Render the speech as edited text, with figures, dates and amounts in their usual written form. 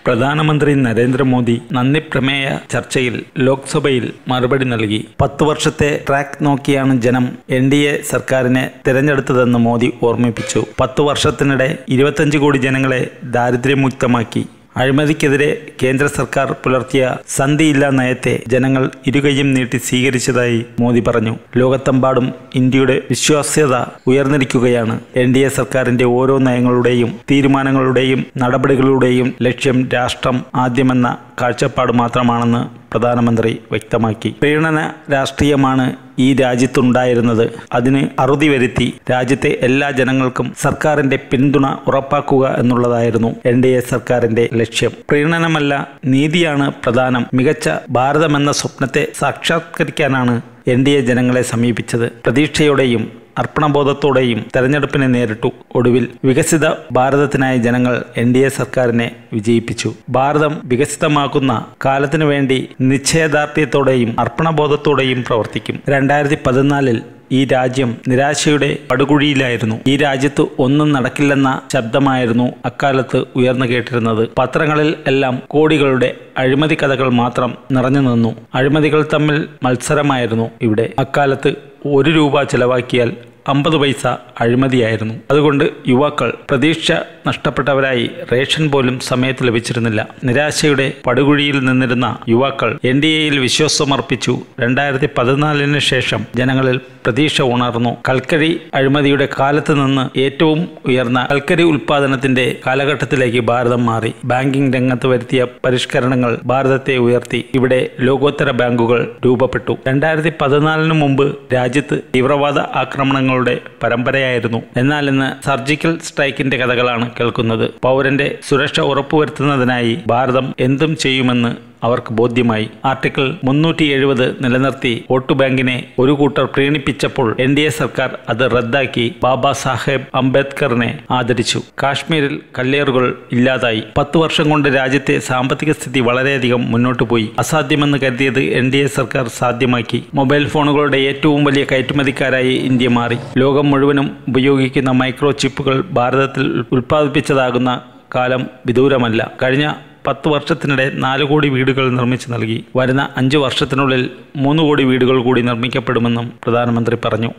പ്രധാനമന്ത്രി നരേന്ദ്രമോദി നന്ദി പ്രമേയ ചർച്ചയിൽ ലോക്സഭയിൽ മറുപടി നൽകി. 10 വർഷത്തെ ട്രാക്ക് നോക്കിയാണ് ജനം NDA സർക്കാരിനെ തിരഞ്ഞെടുത്തതെന്ന് മോദി ഓർമ്മിപ്പിച്ചു. 10 വർഷത്തിനിടെ 25 കോടി ജനങ്ങളെ ദാരിദ്ര്യമുക്തമാക്കി. അഴിമതിക്കെതിരെ കേന്ദ്ര സർക്കാർ പുലർത്തിയ സന്ധിയില്ലാ നയത്തെ ജനങ്ങൾ ഇരുകൈയും നീട്ടി സ്വീകരിച്ചതായി മോദി പറഞ്ഞു. ലോകത്തെമ്പാടും ഇന്ത്യയുടെ വിശ്വാസ്യത ഉയർന്നിരിക്കുകയാണ്. NDA സർക്കാരിന്റെ ഓരോ നയങ്ങളുടെയും തീരുമാനങ്ങളുടെയും നടപടികളുടെയും ലക്ഷ്യം രാഷ്ട്രം ആദ്യമെന്ന കാഴ്ചപ്പാട് മാത്രമാണെന്ന് പ്രധാനമന്ത്രി വ്യക്തമാക്കി. പ്രീണന രാഷ്ട്രീയമാണ് ഈ രാജ്യത്തുണ്ടായിരുന്നത്. അതിന് അറുതി വരുത്തി രാജ്യത്തെ എല്ലാ ജനങ്ങൾക്കും സർക്കാരിന്റെ പിന്തുണ ഉറപ്പാക്കുക എന്നുള്ളതായിരുന്നു NDA സർക്കാരിന്റെ ലക്ഷ്യം. പ്രീണനമല്ല, നീതിയാണ് പ്രധാനം. മികച്ച ഭാരതമെന്ന സ്വപ്നത്തെ സാക്ഷാത്കരിക്കാനാണ് NDA ജനങ്ങളെ സമീപിച്ചത്. പ്രതീക്ഷയോടെയും അർപ്പണബോധത്തോടെയും തെരഞ്ഞെടുപ്പിനെ നേരിട്ടു. ഒടുവിൽ വികസിത ഭാരതത്തിനായി ജനങ്ങൾ NDA സർക്കാരിനെ വിജയിപ്പിച്ചു. ഭാരതം വികസിതമാക്കുന്ന കാലത്തിനു വേണ്ടി നിശ്ചയദാർഢ്യത്തോടെയും അർപ്പണബോധത്തോടെയും പ്രവർത്തിക്കും. 2014 ഈ രാജ്യം നിരാശയുടെ പടുകുഴിയിലായിരുന്നു. ഈ രാജ്യത്ത് ഒന്നും നടക്കില്ലെന്ന ശബ്ദമായിരുന്നു അക്കാലത്ത് ഉയർന്നു കേട്ടിരുന്നത്. പത്രങ്ങളിൽ എല്ലാം കോടികളുടെ അഴിമതി കഥകൾ മാത്രം നിറഞ്ഞു നിന്നു. അഴിമതികൾ തമ്മിൽ മത്സരമായിരുന്നു ഇവിടെ. അക്കാലത്ത് 1 രൂപ ചെലവാക്കിയാൽ 50 പൈസ അഴിമതിയായിരുന്നു. അതുകൊണ്ട് യുവാക്കൾ പ്രതീക്ഷ നഷ്ടപ്പെട്ടവരായി. റേഷൻ പോലും സമയത്ത് ലഭിച്ചിരുന്നില്ല. നിരാശയുടെ പടുകുഴിയിൽ നിന്നിരുന്ന യുവാക്കൾ NDAയിൽ വിശ്വാസമർപ്പിച്ചു. 2014 ശേഷം ജനങ്ങളിൽ പ്രതീക്ഷ ഉണർന്നു. കൽക്കരി അഴിമതിയുടെ കാലത്ത് നിന്ന് ഏറ്റവും ഉയർന്ന കൽക്കരി ഉൽപാദനത്തിന്റെ കാലഘട്ടത്തിലേക്ക് ഭാരതം മാറി. ബാങ്കിംഗ് രംഗത്ത് വരുത്തിയ പരിഷ്കരണങ്ങൾ ഭാരതത്തെ ഉയർത്തി. ഇവിടെ ലോകോത്തര ബാങ്കുകൾ രൂപപ്പെട്ടു. 2014 മുമ്പ് രാജ്യത്ത് തീവ്രവാദ ആക്രമണങ്ങളുടെ പരമ്പരയായിരുന്നു. എന്നാൽ ഇന്ന് സർജിക്കൽ സ്ട്രൈക്കിന്റെ കഥകളാണ് കേൾക്കുന്നത്. പൗരന്റെ സുരക്ഷ ഉറപ്പുവരുത്തുന്നതിനായി ഭാരതം എന്തും ചെയ്യുമെന്ന് അവർക്ക് ബോധ്യമായി. ആർട്ടിക്കിൾ 370 നിലനിർത്തി വോട്ട് ബാങ്കിനെ ഒരു കൂട്ടർ പ്രീണിപ്പിച്ചപ്പോൾ NDA സർക്കാർ അത് റദ്ദാക്കി ബാബാ സാഹേബ് അംബേദ്കറിനെ ആദരിച്ചു. കാശ്മീരിൽ കല്ലേറുകൾ ഇല്ലാതായി. 10 വർഷം കൊണ്ട് രാജ്യത്തെ സാമ്പത്തിക സ്ഥിതി വളരെയധികം മുന്നോട്ടു പോയി. അസാധ്യമെന്ന് കരുതിയത് NDA സർക്കാർ സാധ്യമാക്കി. മൊബൈൽ ഫോണുകളുടെ ഏറ്റവും വലിയ കയറ്റുമതിക്കാരായി ഇന്ത്യ മാറി. ലോകം മുഴുവനും ഉപയോഗിക്കുന്ന മൈക്രോ ചിപ്പുകൾ ഭാരതത്തിൽ ഉൽപ്പാദിപ്പിച്ചതാകുന്ന കാലം വിദൂരമല്ല. കഴിഞ്ഞ 10 വർഷത്തിനിടെ 4 കോടി വീടുകൾ നിർമ്മിച്ചു നൽകി. വരുന്ന 5 വർഷത്തിനുള്ളിൽ 3 കോടി വീടുകൾ കൂടി നിർമ്മിക്കപ്പെടുമെന്നും പ്രധാനമന്ത്രി പറഞ്ഞു.